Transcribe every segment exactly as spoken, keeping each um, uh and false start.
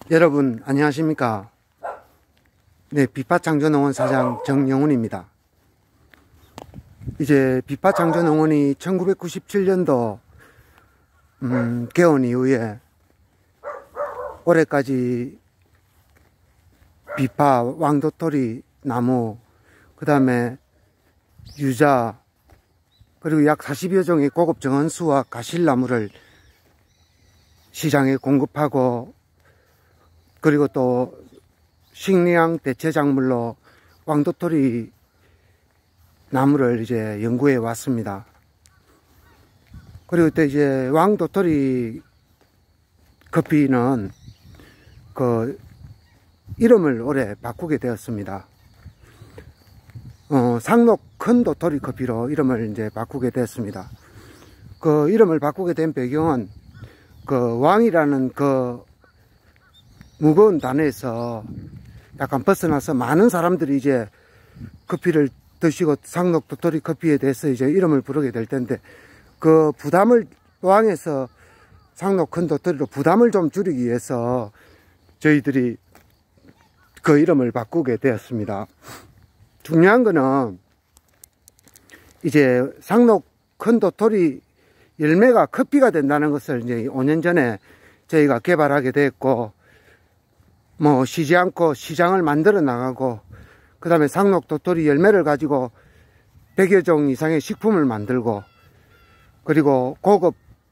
여러분 안녕하십니까. 네, 비파창조농원 사장 정영훈입니다. 이제 비파창조농원이 천구백구십칠 년도 음, 개원 이후에 올해까지 비파, 왕도토리 나무, 그 다음에 유자, 그리고 약 사십여 종의 고급 정원수와 가실나무를 시장에 공급하고, 그리고 또 식량 대체 작물로 왕도토리 나무를 이제 연구해 왔습니다. 그리고 또 이제 왕도토리 커피는 그 이름을 올해 바꾸게 되었습니다. 어, 상록 큰 도토리 커피로 이름을 이제 바꾸게 됐습니다. 그 이름을 바꾸게 된 배경은 그 왕이라는 그 무거운 단어에서 약간 벗어나서 많은 사람들이 이제 커피를 드시고 상록 도토리 커피에 대해서 이제 이름을 부르게 될 텐데, 그 부담을 왕에서 상록 큰 도토리로 부담을 좀 줄이기 위해서 저희들이 그 이름을 바꾸게 되었습니다. 중요한 거는 이제 상록 큰 도토리 열매가 커피가 된다는 것을 이제 오 년 전에 저희가 개발하게 됐고, 뭐 쉬지 않고 시장을 만들어 나가고, 그 다음에 상록 도토리 열매를 가지고 백여 종 이상의 식품을 만들고, 그리고 고급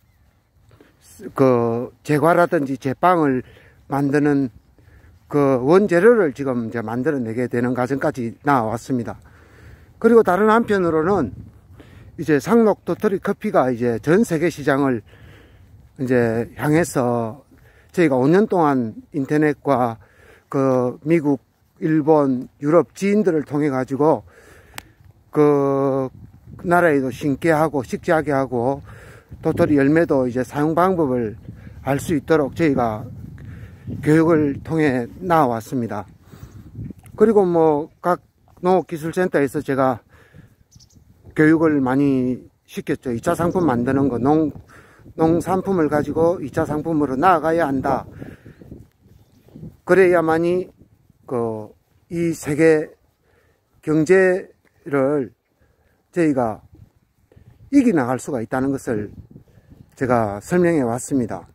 그 제과라든지 제빵을 만드는 그 원재료를 지금 이제 만들어내게 되는 과정까지 나왔습니다. 그리고 다른 한편으로는 이제 상록 도토리 커피가 이제 전 세계 시장을 이제 향해서 저희가 오 년 동안 인터넷과 그 미국, 일본, 유럽 지인들을 통해 가지고 그 나라에도 신게 하고 식재하게 하고 도토리 열매도 이제 사용 방법을 알 수 있도록 저희가 교육을 통해 나왔습니다. 그리고 뭐 각 농업기술센터에서 제가 교육을 많이 시켰죠. 이 차 상품 만드는 거, 농, 농산품을 가지고 이 차 상품으로 나아가야 한다. 그래야만이 그 이 세계 경제를 저희가 이겨나갈 수가 있다는 것을 제가 설명해 왔습니다.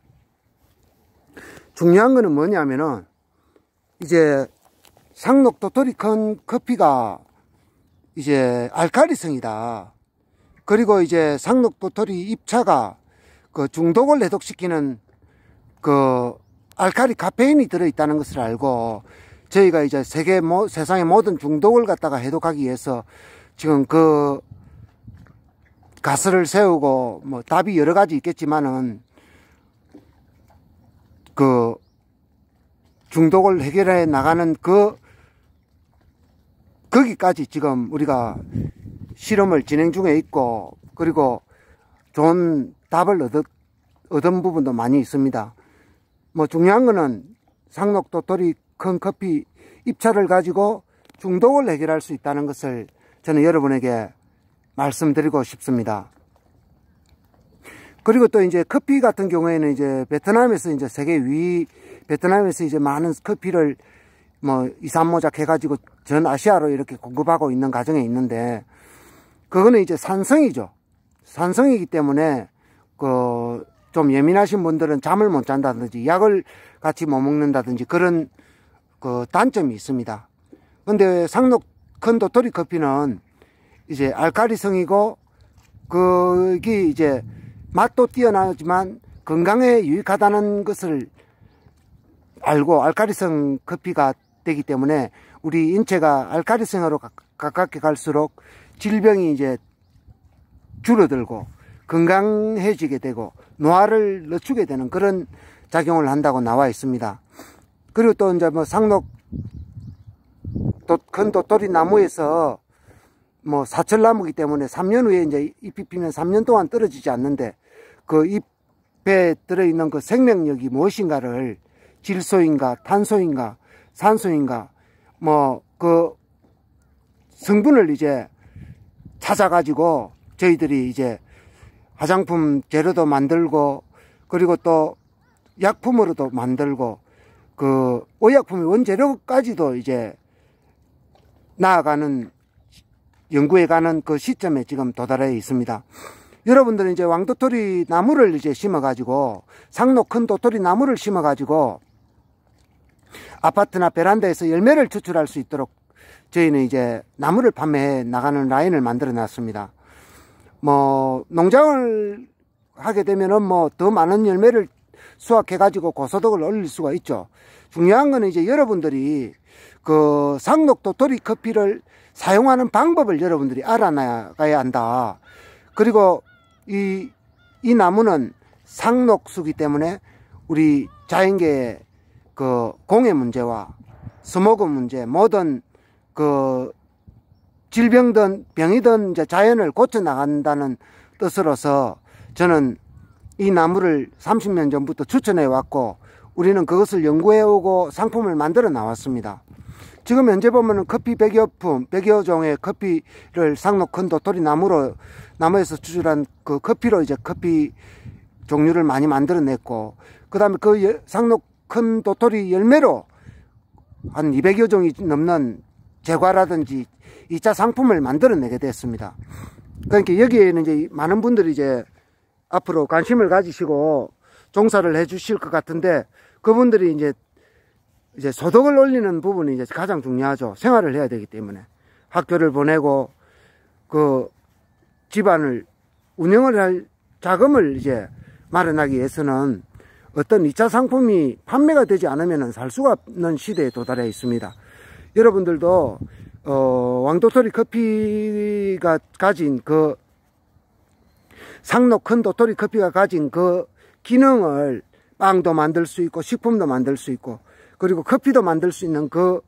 중요한 거는 뭐냐면은 이제 상록 도토리 큰 커피가 이제 알칼리성이다. 그리고 이제 상록 도토리 잎차가 그 중독을 해독시키는 그 알칼리 카페인이 들어있다는 것을 알고, 저희가 이제 세계 모, 세상의 모든 중독을 갖다가 해독하기 위해서 지금 그 가설을 세우고, 뭐 답이 여러 가지 있겠지만은 그 중독을 해결해 나가는 그 거기까지 지금 우리가 실험을 진행 중에 있고, 그리고 좋은 답을 얻은, 얻은 부분도 많이 있습니다. 뭐 중요한 거는 상록 도토리 큰 커피 잎차를 가지고 중독을 해결할 수 있다는 것을 저는 여러분에게 말씀드리고 싶습니다. 그리고 또 이제 커피 같은 경우에는 이제 베트남에서 이제 세계 위, 베트남에서 이제 많은 커피를 뭐 이, 삼 모작 해가지고 전 아시아로 이렇게 공급하고 있는 과정에 있는데, 그거는 이제 산성이죠. 산성이기 때문에 그 좀 예민하신 분들은 잠을 못 잔다든지 약을 같이 못 먹는다든지 그런 그 단점이 있습니다. 근데 상록 큰 도토리 커피는 이제 알칼리성이고, 그게 이제 맛도 뛰어나지만 건강에 유익하다는 것을 알고 알칼리성 커피가 되기 때문에 우리 인체가 알칼리성으로 가깝게 갈수록 질병이 이제 줄어들고 건강해지게 되고 노화를 늦추게 되는 그런 작용을 한다고 나와 있습니다. 그리고 또 이제 뭐 상록 도, 큰 도토리 나무에서 뭐 사철나무이기 때문에 삼 년 후에 이제 잎이 피면 삼 년 동안 떨어지지 않는데, 그 잎에 들어있는 그 생명력이 무엇인가를 질소인가 탄소인가 산소인가 뭐 그 성분을 이제 찾아가지고 저희들이 이제 화장품 재료도 만들고, 그리고 또 약품으로도 만들고, 그 의약품의 원재료까지도 이제 나아가는 연구해 가는 그 시점에 지금 도달해 있습니다. 여러분들은 이제 왕도토리 나무를 이제 심어 가지고 상록 큰 도토리 나무를 심어 가지고 아파트나 베란다에서 열매를 추출할 수 있도록 저희는 이제 나무를 판매해 나가는 라인을 만들어 놨습니다. 뭐 농장을 하게 되면은 뭐 더 많은 열매를 수확해 가지고 고소득을 올릴 수가 있죠. 중요한 거는 이제 여러분들이 그 상록 도토리 커피를 사용하는 방법을 여러분들이 알아놔야 한다. 그리고 이, 이 나무는 상록수기 때문에 우리 자연계의 그 공해 문제와 스모그 문제, 모든 그 질병든 병이든 이제 자연을 고쳐 나간다는 뜻으로서 저는 이 나무를 삼십 년 전부터 추천해 왔고 우리는 그것을 연구해 오고 상품을 만들어 나왔습니다. 지금 현재 보면은 커피 백여 품, 백여 종의 커피를 상록 큰 도토리 나무로, 나무에서 추출한 그 커피로 이제 커피 종류를 많이 만들어 냈고, 그 다음에 그 상록 큰 도토리 열매로 한 이백여 종이 넘는 제과라든지 이 차 상품을 만들어 내게 됐습니다. 그러니까 여기에는 이제 많은 분들이 이제 앞으로 관심을 가지시고 종사를 해 주실 것 같은데, 그분들이 이제 이제 소득을 올리는 부분이 이제 가장 중요하죠. 생활을 해야 되기 때문에. 학교를 보내고 그 집안을 운영을 할 자금을 이제 마련하기 위해서는 어떤 이 차 상품이 판매가 되지 않으면 살 수가 없는 시대에 도달해 있습니다. 여러분들도 어, 왕도토리 커피가 가진 그 상록 큰 도토리 커피가 가진 그 기능을 빵도 만들 수 있고 식품도 만들 수 있고 그리고 커피도 만들 수 있는 그,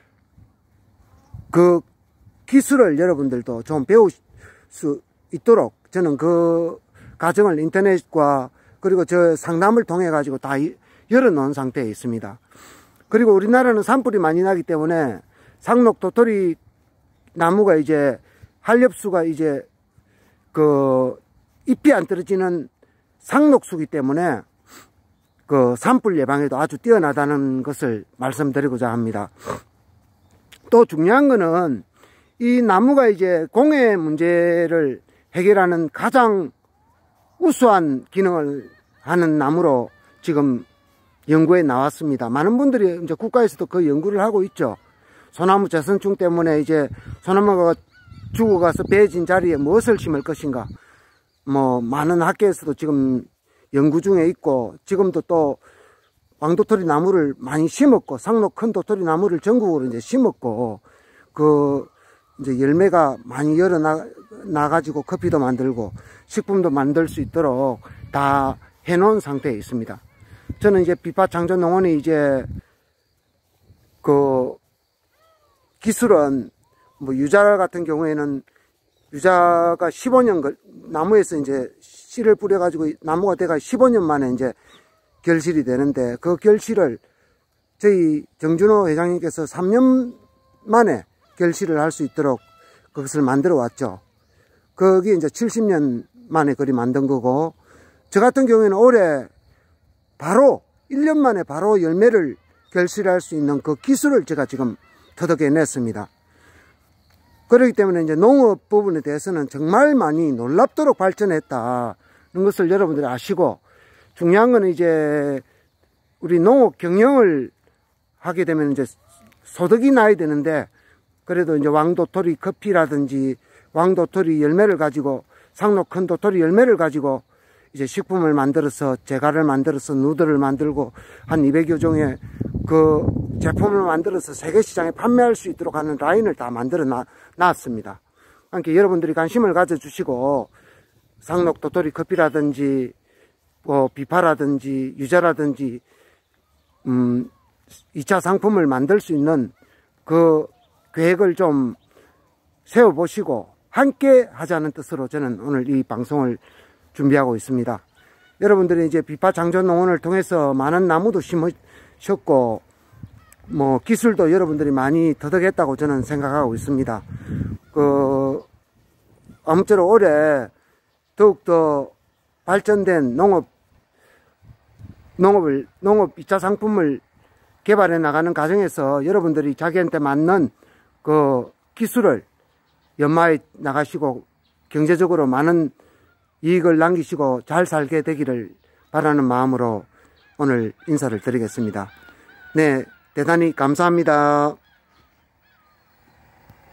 그 기술을 여러분들도 좀 배울 수 있도록 저는 그 과정을 인터넷과 그리고 저 상담을 통해 가지고 다 열어놓은 상태에 있습니다. 그리고 우리나라는 산불이 많이 나기 때문에 상록 도토리 나무가 이제 한렵수가 이제 그 잎이 안 떨어지는 상록수기 때문에 그 산불 예방에도 아주 뛰어나다는 것을 말씀드리고자 합니다. 또 중요한 거는 이 나무가 이제 공해 문제를 해결하는 가장 우수한 기능을 하는 나무로 지금 연구에 나왔습니다. 많은 분들이 이제 국가에서도 그 연구를 하고 있죠. 소나무 재선충 때문에 이제 소나무가 죽어가서 베어진 자리에 무엇을 심을 것인가. 뭐 많은 학계에서도 지금 연구 중에 있고, 지금도 또 왕도토리 나무를 많이 심었고, 상록 큰 도토리 나무를 전국으로 이제 심었고, 그 이제 열매가 많이 열어 나, 나가지고 커피도 만들고 식품도 만들 수 있도록 다 해놓은 상태에 있습니다. 저는 이제 비파 창조농원이 이제 그 기술은 뭐 유자 같은 경우에는 유자가 십오 년 걸, 나무에서 이제 씨를 뿌려가지고 나무가 돼가 십오 년 만에 이제 결실이 되는데, 그 결실을 저희 정준호 회장님께서 삼 년 만에 결실을 할 수 있도록 그것을 만들어 왔죠. 거기 이제 칠십 년 만에 그리 만든 거고, 저 같은 경우에는 올해 바로 일 년 만에 바로 열매를 결실할 수 있는 그 기술을 제가 지금 터득해냈습니다. 그렇기 때문에 이제 농업 부분에 대해서는 정말 많이 놀랍도록 발전했다는 것을 여러분들이 아시고, 중요한 거는 이제 우리 농업 경영을 하게 되면 이제 소득이 나야 되는데, 그래도 이제 왕도토리 커피라든지 왕도토리 열매를 가지고, 상록 큰 도토리 열매를 가지고 이제 식품을 만들어서 제과를 만들어서 누드를 만들고 한 이백여 종의 그 제품을 만들어서 세계 시장에 판매할 수 있도록 하는 라인을 다 만들어 놔, 놨습니다. 그러니까 여러분들이 관심을 가져주시고 상록 도토리 커피라든지 뭐 비파라든지 유자라든지 음 이 차 상품을 만들 수 있는 그 계획을 좀 세워보시고 함께 하자는 뜻으로 저는 오늘 이 방송을 준비하고 있습니다. 여러분들이 이제 비파 창조농원을 통해서 많은 나무도 심으셨고, 뭐 기술도 여러분들이 많이 터득했다고 저는 생각하고 있습니다. 그 아무쪼록 올해 더욱더 발전된 농업 농업을 농업 이 차 상품을 개발해 나가는 과정에서 여러분들이 자기한테 맞는 그 기술을 연마해 나가시고 경제적으로 많은 이익을 남기시고 잘 살게 되기를 바라는 마음으로 오늘 인사를 드리겠습니다. 네, 대단히 감사합니다.